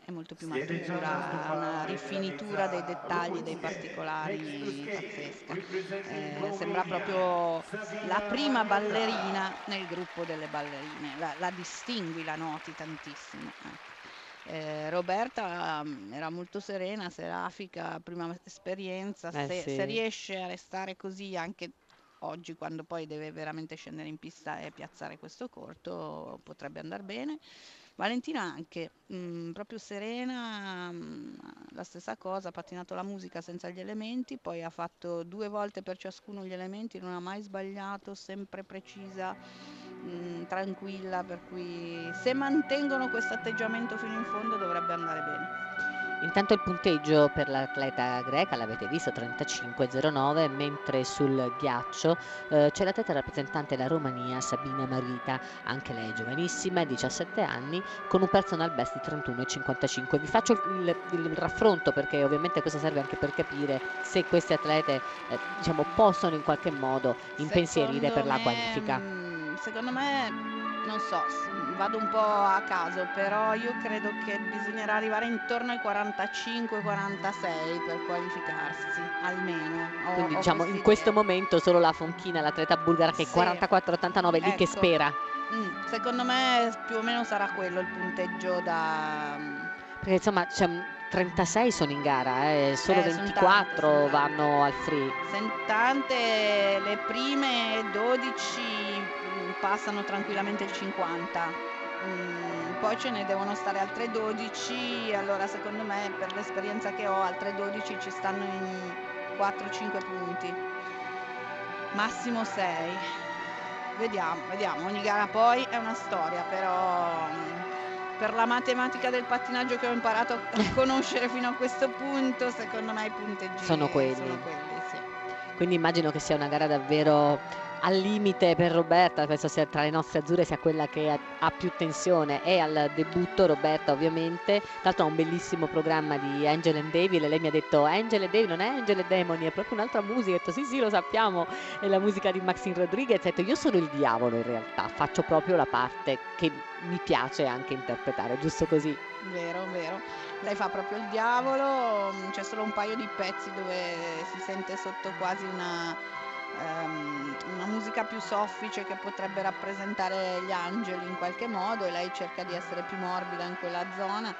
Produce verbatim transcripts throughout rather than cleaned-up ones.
è molto più matura, ha una rifinitura dei dettagli, dei particolari pazzesca. Eh, sembra proprio la prima ballerina nel gruppo delle ballerine, la, la distingui, la noti tantissimo. Ecco. Eh, Roberta um, era molto serena, serafica, prima esperienza, Eh se, se sì. riesce a restare così anche oggi, quando poi deve veramente scendere in pista e piazzare questo corto, potrebbe andare bene. Valentina anche, mh, proprio serena, mh, la stessa cosa, ha pattinato la musica senza gli elementi, poi ha fatto due volte per ciascuno gli elementi, non ha mai sbagliato, sempre precisa, mh, tranquilla, per cui se mantengono questo atteggiamento fino in fondo dovrebbe andare bene. Intanto il punteggio per l'atleta greca l'avete visto, trentacinque virgola zero nove, mentre sul ghiaccio eh, c'è l'atleta rappresentante della Romania, Sabina Marita, anche lei giovanissima, diciassette anni, con un personal best di trentuno virgola cinquantacinque. Vi faccio il, il, il raffronto perché ovviamente questo serve anche per capire se queste atlete eh, diciamo, possono in qualche modo impensierire Secondo per la me, qualifica. mh, secondo me, non so, s- vado un po' a caso, però io credo che bisognerà arrivare intorno ai quarantacinque quarantasei per qualificarsi, almeno. Ho, Quindi ho diciamo in questo quest'idea. momento solo la Fonchina, l'atleta bulgara che è Sì, quarantaquattro ottantanove, lì che ecco. spera. Mm, secondo me più o meno sarà quello il punteggio da... mm, Perché insomma c'è un- trentasei sono in gara, eh, solo Eh, sono tante, sono ventiquattro tante. vanno al free. Sen- tante, le prime dodici mm, passano tranquillamente il cinquanta. Mm, poi ce ne devono stare altre dodici, allora secondo me per l'esperienza che ho altre dodici ci stanno in quattro cinque punti, massimo sei. Vediamo, vediamo, ogni gara poi è una storia, però mm, per la matematica del pattinaggio che ho imparato a conoscere fino a questo punto, secondo me i Sono punteggi sono quelli. quelli, sì. Quindi immagino che sia una gara davvero al limite per Roberta, penso sia tra le nostre azzurre sia quella che ha, ha più tensione. E al debutto Roberta ovviamente, tra l'altro ha un bellissimo programma di Angel and Devil e lei mi ha detto Angel and Devil non è Angel e Demoni, è proprio un'altra musica. Ho detto sì sì lo sappiamo, è la musica di Maxine Rodriguez. Ha detto io sono il diavolo in realtà, faccio proprio la parte che mi piace anche interpretare, giusto così. Vero, vero. Lei fa proprio il diavolo, mm, c'è solo un paio di pezzi dove si sente sotto quasi una, ehm, una musica più soffice che potrebbe rappresentare gli angeli in qualche modo e lei cerca di essere più morbida in quella zona.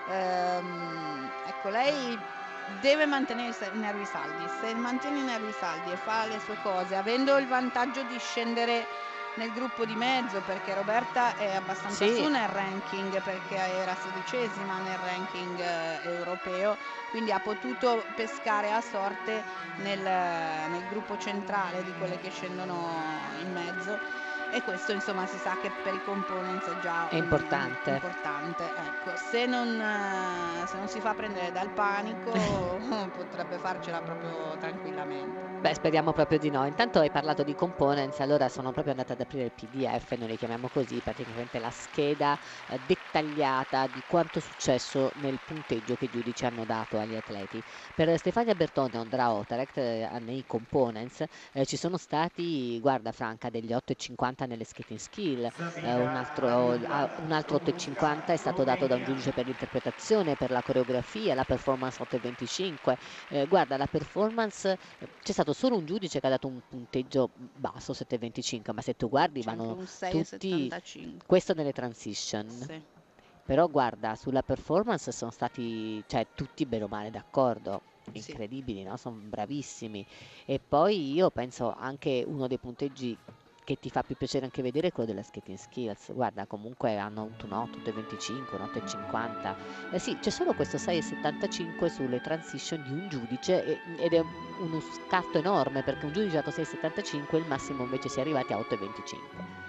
Ehm, ecco, lei deve mantenere i se- i nervi saldi. Se mantiene i nervi saldi e fa le sue cose, avendo il vantaggio di scendere nel gruppo di mezzo, perché Roberta è abbastanza Sì, su nel ranking, perché era sedicesima nel ranking eh, europeo, quindi ha potuto pescare a sorte nel, nel gruppo centrale di quelle che scendono in mezzo, e questo insomma si sa che per i components è già è un, importante. importante. Ecco, se non, eh, se non si fa prendere dal panico potrebbe farcela proprio tranquillamente. Beh, speriamo proprio di no. Intanto hai parlato di components, allora sono proprio andata ad aprire il P D F, noi li chiamiamo così, praticamente la scheda eh, dettagliata di quanto è successo nel punteggio che i giudici hanno dato agli atleti. Per Stefania Bertone e Ondra Otarect eh, nei components eh, ci sono stati, guarda Franca, degli otto virgola cinquanta nelle skating skill, eh, un altro, ah, un altro otto virgola cinquanta è stato dato da un giudice per l'interpretazione, per la coreografia, la performance otto virgola venticinque. Eh, guarda, la performance eh, c'è stato solo un giudice che ha dato un punteggio basso, sette virgola venticinque, ma se tu guardi C'è anche vanno un tutti, sei virgola settantacinque. questo nelle transition. Sì. Però guarda, sulla performance sono stati, cioè, tutti bene o male d'accordo. Sì. Incredibili, no? Sono bravissimi. E poi io penso anche uno dei punteggi che ti fa più piacere anche vedere è quello della skating skills. Guarda, comunque hanno avuto un otto, otto virgola venticinque, un otto virgola cinquanta. Eh sì, c'è solo questo sei virgola settantacinque sulle transition di un giudice e- ed è uno scarto enorme perché un giudice ha dato sei virgola settantacinque, il massimo invece si è arrivati a otto virgola venticinque.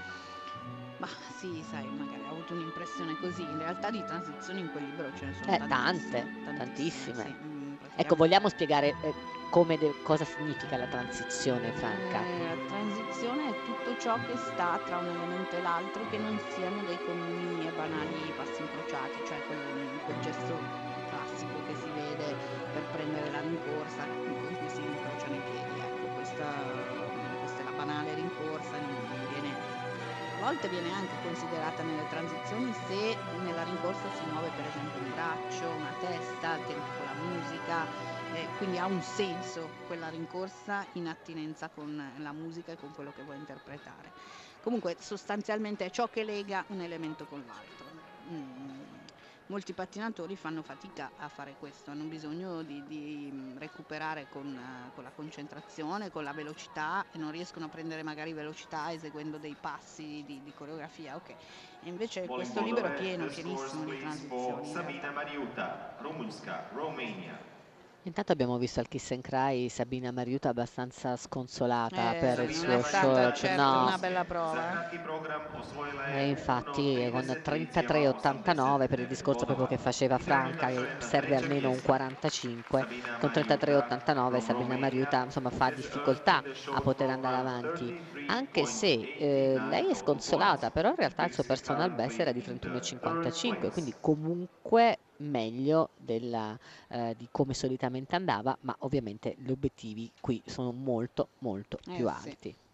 Ma sì, sai, magari ho avuto un'impressione così. In realtà di transizioni in quel libro ce ne sono Eh, tante, tantissime, tantissime, sì. tantissime. Mm, Ecco, praticamente. vogliamo spiegare eh, come de- cosa significa la transizione, Franca? Eh, la transizione è tutto ciò che sta tra un elemento e l'altro che non siano dei comuni e banali passi incrociati, cioè quel, quel gesto classico che si vede per prendere la rincorsa con cui si incrociano i piedi. Ecco, questa, questa è la banale rincorsa, viene, a volte viene anche considerata nelle transizioni se nella rincorsa si muove per esempio un braccio musica, eh, quindi ha un senso quella rincorsa in attinenza con la musica e con quello che vuoi interpretare. Comunque sostanzialmente è ciò che lega un elemento con l'altro. Mm. Molti pattinatori fanno fatica a fare questo, hanno bisogno di, di recuperare con, uh, con la concentrazione, con la velocità, e non riescono a prendere magari velocità eseguendo dei passi di, di coreografia, ok. E invece questo libro è pieno, pienissimo di transizioni. Sabina Mariuta, Rumunska, Romania. Intanto abbiamo visto al Kiss and Cry Sabina Mariuta abbastanza sconsolata Eh, per il non suo è stata short, certo no. una bella prova. E infatti con trentatré ottantanove, per il discorso proprio che faceva Franca, che serve almeno un quarantacinque, con trentatré ottantanove Sabina Mariuta insomma fa difficoltà a poter andare avanti, anche se eh, lei è sconsolata, però in realtà il suo personal best era di trentuno cinquantacinque, quindi comunque meglio della, eh, di come solitamente andava, ma ovviamente gli obiettivi qui sono molto molto Eh, più sì. alti.